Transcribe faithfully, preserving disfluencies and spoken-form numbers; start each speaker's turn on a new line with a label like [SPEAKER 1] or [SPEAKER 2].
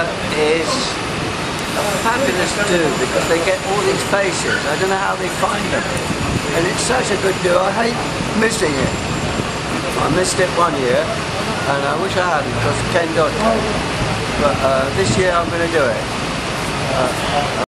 [SPEAKER 1] uh, is a fabulous do because they get all these faces. I don't know how they find them. And it's such a good do. I hate missing it. I missed it one year and I wish I hadn't because Ken Dodd came. But uh, this year I'm going to do it. Uh,